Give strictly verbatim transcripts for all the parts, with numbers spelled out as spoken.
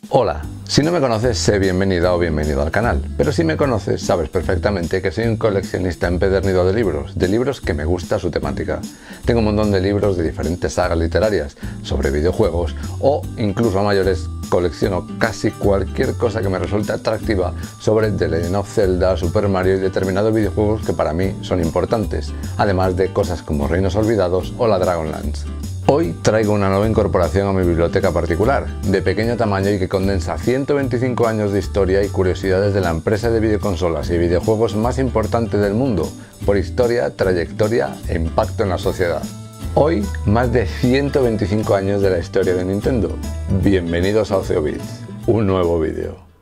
Hola, si no me conoces, sé bienvenida o bienvenido al canal, pero si me conoces, sabes perfectamente que soy un coleccionista empedernido de libros, de libros que me gusta su temática. Tengo un montón de libros de diferentes sagas literarias sobre videojuegos o, incluso a mayores, colecciono casi cualquier cosa que me resulte atractiva sobre The Legend of Zelda, Super Mario y determinados videojuegos que para mí son importantes, además de cosas como Reinos Olvidados o la Dragonlance. Hoy traigo una nueva incorporación a mi biblioteca particular, de pequeño tamaño y que condensa ciento veinticinco años de historia y curiosidades de la empresa de videoconsolas y videojuegos más importante del mundo, por historia, trayectoria e impacto en la sociedad. Hoy, más de ciento veinticinco años de la historia de Nintendo. Bienvenidos a OcioBits, un nuevo vídeo.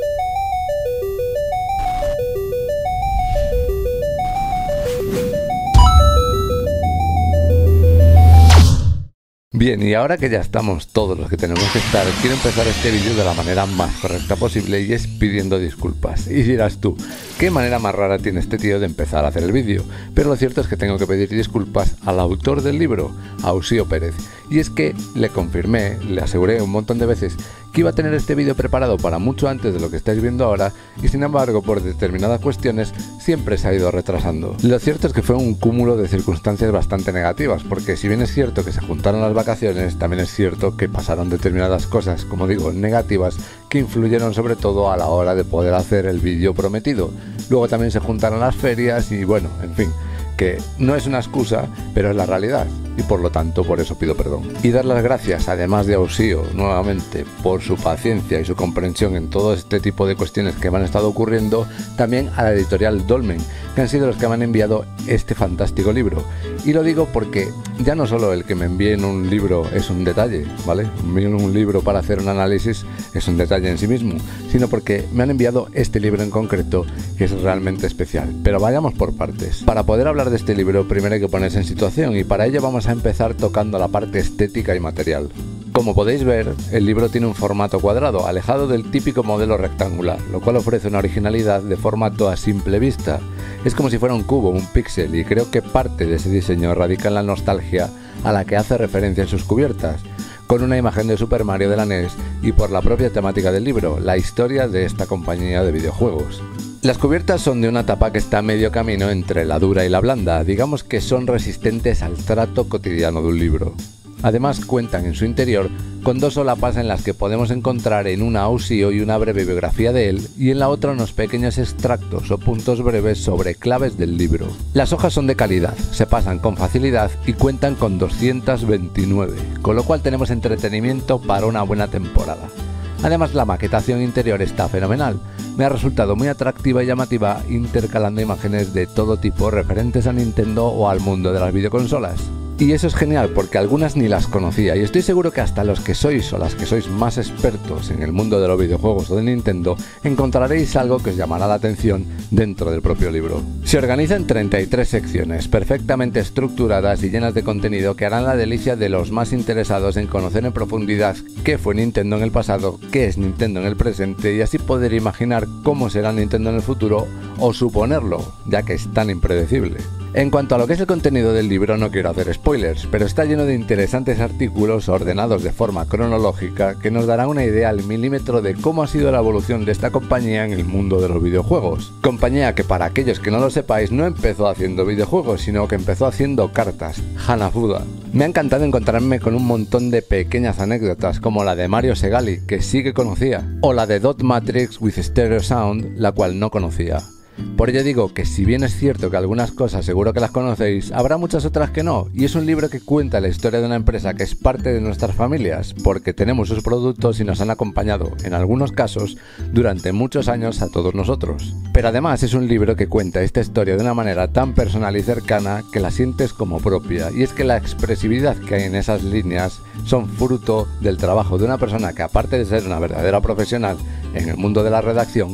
Bien, y ahora que ya estamos todos los que tenemos que estar, quiero empezar este vídeo de la manera más correcta posible y es pidiendo disculpas. Y dirás tú, ¿qué manera más rara tiene este tío de empezar a hacer el vídeo? Pero lo cierto es que tengo que pedir disculpas al autor del libro, a Uxío Pérez. Y es que le confirmé, le aseguré un montón de veces que iba a tener este vídeo preparado para mucho antes de lo que estáis viendo ahora y sin embargo por determinadas cuestiones siempre se ha ido retrasando. Lo cierto es que fue un cúmulo de circunstancias bastante negativas, porque si bien es cierto que se juntaron las vacaciones, también es cierto que pasaron determinadas cosas, como digo, negativas, que influyeron sobre todo a la hora de poder hacer el vídeo prometido. Luego también se juntaron las ferias y bueno, en fin, que no es una excusa, pero es la realidad. Y por lo tanto, por eso pido perdón. Y dar las gracias, además de a Uxío, nuevamente, por su paciencia y su comprensión en todo este tipo de cuestiones que me han estado ocurriendo, también a la editorial Dolmen, que han sido los que me han enviado este fantástico libro. Y lo digo porque ya no solo el que me envíen un libro es un detalle, ¿vale? Envíen un libro para hacer un análisis es un detalle en sí mismo, sino porque me han enviado este libro en concreto, que es realmente especial. Pero vayamos por partes. Para poder hablar de este libro, primero hay que ponerse en situación, y para ello vamos a a empezar tocando la parte estética y material. Como podéis ver, el libro tiene un formato cuadrado, alejado del típico modelo rectangular, lo cual ofrece una originalidad de formato a simple vista. Es como si fuera un cubo, un píxel, y creo que parte de ese diseño radica en la nostalgia a la que hace referencia en sus cubiertas, con una imagen de Super Mario de la N E S y por la propia temática del libro, la historia de esta compañía de videojuegos. Las cubiertas son de una tapa que está a medio camino entre la dura y la blanda, digamos que son resistentes al trato cotidiano de un libro. Además cuentan en su interior con dos solapas en las que podemos encontrar en una a Uxío y una breve biografía de él, y en la otra unos pequeños extractos o puntos breves sobre claves del libro. Las hojas son de calidad, se pasan con facilidad y cuentan con doscientas veintinueve, con lo cual tenemos entretenimiento para una buena temporada. Además, la maquetación interior está fenomenal. Me ha resultado muy atractiva y llamativa, intercalando imágenes de todo tipo referentes a Nintendo o al mundo de las videoconsolas. Y eso es genial porque algunas ni las conocía, y estoy seguro que hasta los que sois o las que sois más expertos en el mundo de los videojuegos o de Nintendo encontraréis algo que os llamará la atención dentro del propio libro. Se organiza en treinta y tres secciones perfectamente estructuradas y llenas de contenido que harán la delicia de los más interesados en conocer en profundidad qué fue Nintendo en el pasado, qué es Nintendo en el presente, y así poder imaginar cómo será Nintendo en el futuro o suponerlo, ya que es tan impredecible. En cuanto a lo que es el contenido del libro, no quiero hacer spoilers, pero está lleno de interesantes artículos ordenados de forma cronológica que nos darán una idea al milímetro de cómo ha sido la evolución de esta compañía en el mundo de los videojuegos. Compañía que, para aquellos que no lo sepáis, no empezó haciendo videojuegos, sino que empezó haciendo cartas, Hanafuda. Me ha encantado encontrarme con un montón de pequeñas anécdotas, como la de Mario Segali, que sí que conocía, o la de Dot Matrix with Stereo Sound, la cual no conocía. Por ello digo que si bien es cierto que algunas cosas seguro que las conocéis, habrá muchas otras que no, y es un libro que cuenta la historia de una empresa que es parte de nuestras familias, porque tenemos sus productos y nos han acompañado, en algunos casos, durante muchos años a todos nosotros. Pero además es un libro que cuenta esta historia de una manera tan personal y cercana que la sientes como propia, y es que la expresividad que hay en esas líneas son fruto del trabajo de una persona que, aparte de ser una verdadera profesional en el mundo de la redacción,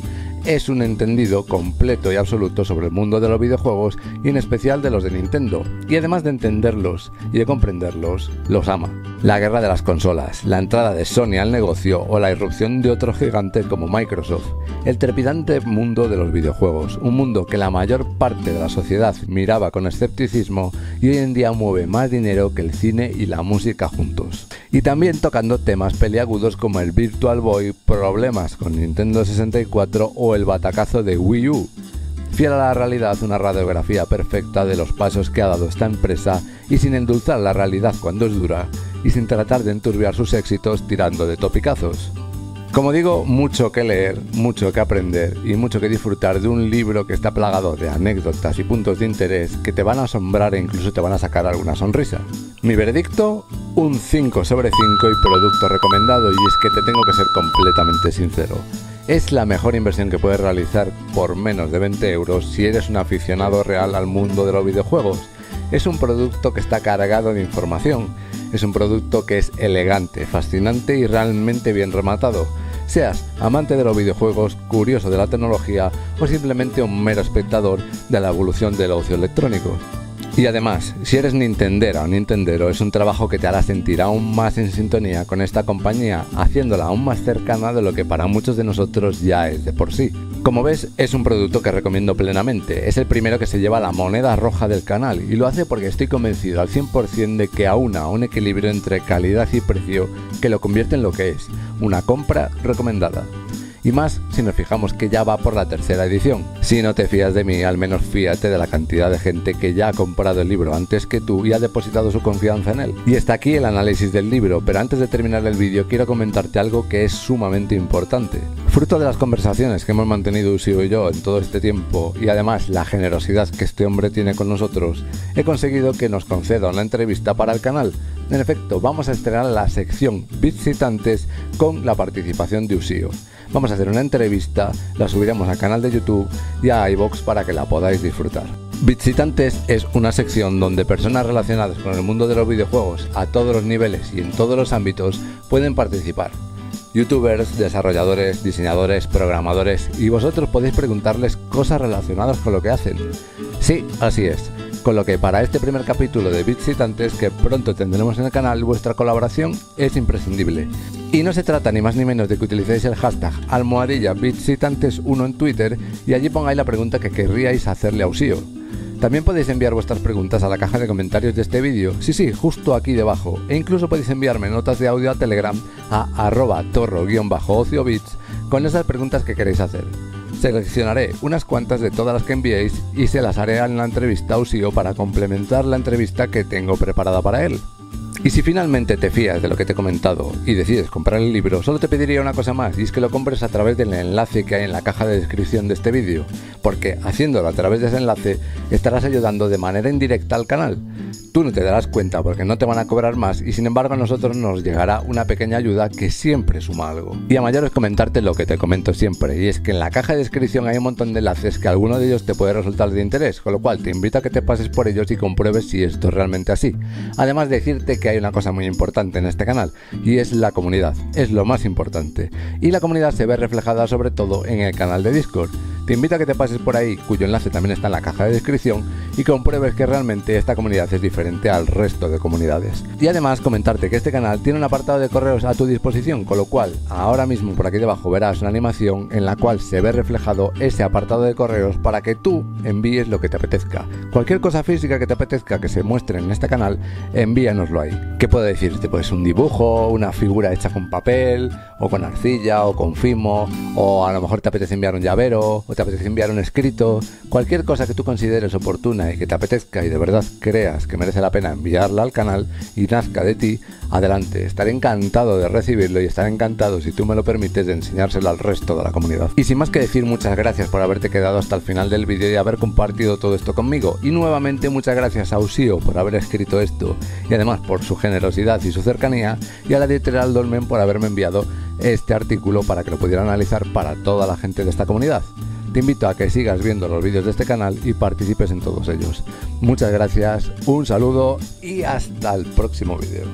es un entendido completo y absoluto sobre el mundo de los videojuegos y en especial de los de Nintendo, y además de entenderlos y de comprenderlos, los ama. La guerra de las consolas, la entrada de Sony al negocio o la irrupción de otro gigante como Microsoft, el trepidante mundo de los videojuegos, un mundo que la mayor parte de la sociedad miraba con escepticismo y hoy en día mueve más dinero que el cine y la música juntos. Y también tocando temas peliagudos como el Virtual Boy, problemas con Nintendo sesenta y cuatro o el batacazo de Wii U. Fiel a la realidad, una radiografía perfecta de los pasos que ha dado esta empresa y sin endulzar la realidad cuando es dura y sin tratar de enturbiar sus éxitos tirando de topicazos. Como digo, mucho que leer, mucho que aprender y mucho que disfrutar de un libro que está plagado de anécdotas y puntos de interés que te van a asombrar e incluso te van a sacar alguna sonrisa. Mi veredicto, un cinco sobre cinco y producto recomendado, y es que te tengo que ser completamente sincero. Es la mejor inversión que puedes realizar por menos de veinte euros si eres un aficionado real al mundo de los videojuegos. Es un producto que está cargado de información, es un producto que es elegante, fascinante y realmente bien rematado. Seas amante de los videojuegos, curioso de la tecnología o simplemente un mero espectador de la evolución del ocio electrónico. Y además, si eres nintendera o nintendero, es un trabajo que te hará sentir aún más en sintonía con esta compañía, haciéndola aún más cercana de lo que para muchos de nosotros ya es de por sí. Como ves, es un producto que recomiendo plenamente, es el primero que se lleva la moneda roja del canal y lo hace porque estoy convencido al cien por cien de que aúna un equilibrio entre calidad y precio que lo convierte en lo que es, una compra recomendada. Y más si nos fijamos que ya va por la tercera edición. Si no te fías de mí, al menos fíate de la cantidad de gente que ya ha comprado el libro antes que tú y ha depositado su confianza en él. Y está aquí el análisis del libro, pero antes de terminar el vídeo quiero comentarte algo que es sumamente importante. Fruto de las conversaciones que hemos mantenido Usio y yo en todo este tiempo, y además la generosidad que este hombre tiene con nosotros, he conseguido que nos conceda una entrevista para el canal. En efecto, vamos a estrenar la sección Visitantes con la participación de Usio. Vamos a hacer una entrevista, la subiremos al canal de YouTube y a iVoox para que la podáis disfrutar. Visitantes es una sección donde personas relacionadas con el mundo de los videojuegos a todos los niveles y en todos los ámbitos pueden participar. Youtubers, desarrolladores, diseñadores, programadores, y vosotros podéis preguntarles cosas relacionadas con lo que hacen. Sí, así es. Con lo que para este primer capítulo de Visitantes, que pronto tendremos en el canal, vuestra colaboración es imprescindible. Y no se trata ni más ni menos de que utilicéis el hashtag almohadilla Visitantes uno en Twitter y allí pongáis la pregunta que querríais hacerle a Usio. También podéis enviar vuestras preguntas a la caja de comentarios de este vídeo, sí sí, justo aquí debajo, e incluso podéis enviarme notas de audio a Telegram a arroba torro-ociobits con esas preguntas que queréis hacer. Seleccionaré unas cuantas de todas las que enviéis y se las haré en la entrevista a Usio para complementar la entrevista que tengo preparada para él. Y si finalmente te fías de lo que te he comentado y decides comprar el libro, solo te pediría una cosa más, y es que lo compres a través del enlace que hay en la caja de descripción de este vídeo, porque haciéndolo a través de ese enlace estarás ayudando de manera indirecta al canal. Tú no te darás cuenta porque no te van a cobrar más y sin embargo a nosotros nos llegará una pequeña ayuda que siempre suma algo. Y a mayor es comentarte lo que te comento siempre, y es que en la caja de descripción hay un montón de enlaces que alguno de ellos te puede resultar de interés, con lo cual te invito a que te pases por ellos y compruebes si esto es realmente así. Además de decirte que hay una cosa muy importante en este canal y es la comunidad, es lo más importante, y la comunidad se ve reflejada sobre todo en el canal de Discord. Te invito a que te pases por ahí, cuyo enlace también está en la caja de descripción, y compruebes que realmente esta comunidad es diferente al resto de comunidades. Y además comentarte que este canal tiene un apartado de correos a tu disposición, con lo cual ahora mismo por aquí debajo verás una animación en la cual se ve reflejado ese apartado de correos para que tú envíes lo que te apetezca. Cualquier cosa física que te apetezca que se muestre en este canal, envíanoslo ahí. ¿Qué puedo decirte? Pues un dibujo, una figura hecha con papel, o con arcilla, o con fimo, o a lo mejor te apetece enviar un llavero, o te apetece enviar un escrito, cualquier cosa que tú consideres oportuna y que te apetezca y de verdad creas que merece la pena enviarla al canal y nazca de ti, adelante, estaré encantado de recibirlo y estaré encantado, si tú me lo permites, de enseñárselo al resto de la comunidad. Y sin más que decir, muchas gracias por haberte quedado hasta el final del vídeo y haber compartido todo esto conmigo, y nuevamente muchas gracias a Usio por haber escrito esto, y además por su generosidad y su cercanía, y a la editorial Dolmen por haberme enviado este artículo para que lo pudiera analizar para toda la gente de esta comunidad. Te invito a que sigas viendo los vídeos de este canal y participes en todos ellos. Muchas gracias, un saludo y hasta el próximo vídeo.